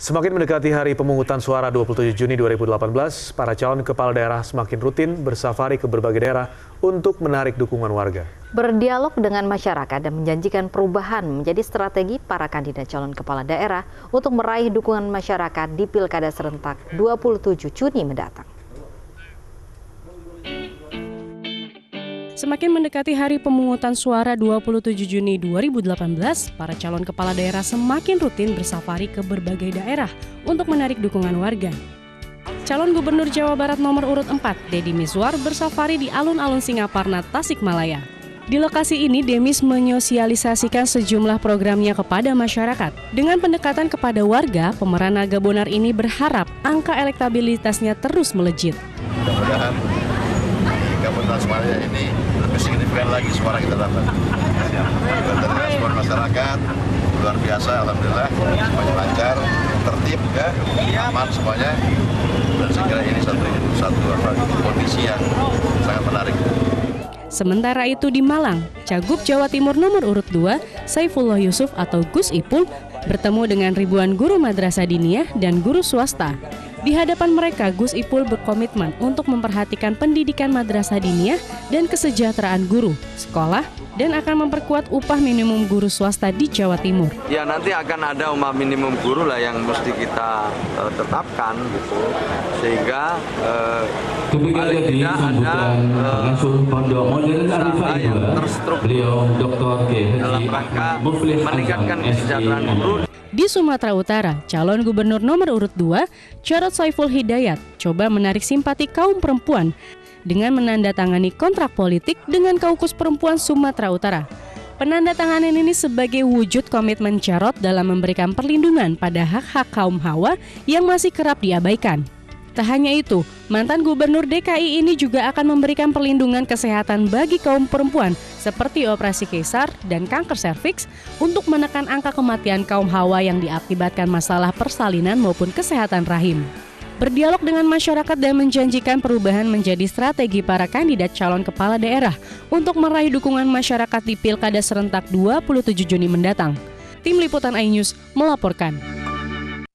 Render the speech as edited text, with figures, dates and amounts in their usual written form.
Semakin mendekati hari pemungutan suara 27 Juni 2018, para calon kepala daerah semakin rutin bersafari ke berbagai daerah untuk menarik dukungan warga. Berdialog dengan masyarakat dan menjanjikan perubahan menjadi strategi para kandidat calon kepala daerah untuk meraih dukungan masyarakat di Pilkada serentak 27 Juni mendatang. Semakin mendekati hari pemungutan suara 27 Juni 2018, para calon kepala daerah semakin rutin bersafari ke berbagai daerah untuk menarik dukungan warga. Calon Gubernur Jawa Barat nomor urut 4, Deddy Mizwar, bersafari di alun-alun Singaparna, Tasikmalaya. Di lokasi ini, Demis menyosialisasikan sejumlah programnya kepada masyarakat. Dengan pendekatan kepada warga, pemeran Naga Bonar ini berharap angka elektabilitasnya terus melejit. Mudah-mudahan Kabupaten Tasikmalaya ini lebih signifikan lagi suara kita dapat. Dari respon masyarakat luar biasa, alhamdulillah semuanya lancar, tertib, ya, aman semuanya. Dan saya kira ini satu kondisi yang sangat menarik. Sementara itu di Malang, Cagup Jawa Timur nomor urut 2, Saifullah Yusuf atau Gus Ipul, bertemu dengan ribuan guru madrasah diniyah dan guru swasta. Di hadapan mereka, Gus Ipul berkomitmen untuk memperhatikan pendidikan madrasah diniyah dan kesejahteraan guru, sekolah, dan akan memperkuat upah minimum guru swasta di Jawa Timur. Ya, nanti akan ada upah minimum guru lah yang mesti kita tetapkan gitu, sehingga paling tidak ada usaha yang terstruktur dalam rangka meningkatkan kesejahteraan guru. Di Sumatera Utara, calon gubernur nomor urut 2, Jarod Saiful Hidayat, coba menarik simpati kaum perempuan dengan menandatangani kontrak politik dengan Kaukus Perempuan Sumatera Utara. Penandatanganan ini sebagai wujud komitmen Jarod dalam memberikan perlindungan pada hak-hak kaum Hawa yang masih kerap diabaikan. Tak hanya itu, mantan gubernur DKI ini juga akan memberikan perlindungan kesehatan bagi kaum perempuan seperti operasi keiser dan kanker serviks untuk menekan angka kematian kaum Hawa yang diakibatkan masalah persalinan maupun kesehatan rahim. Berdialog dengan masyarakat dan menjanjikan perubahan menjadi strategi para kandidat calon kepala daerah untuk meraih dukungan masyarakat di Pilkada serentak 27 Juni mendatang. Tim Liputan iNews melaporkan.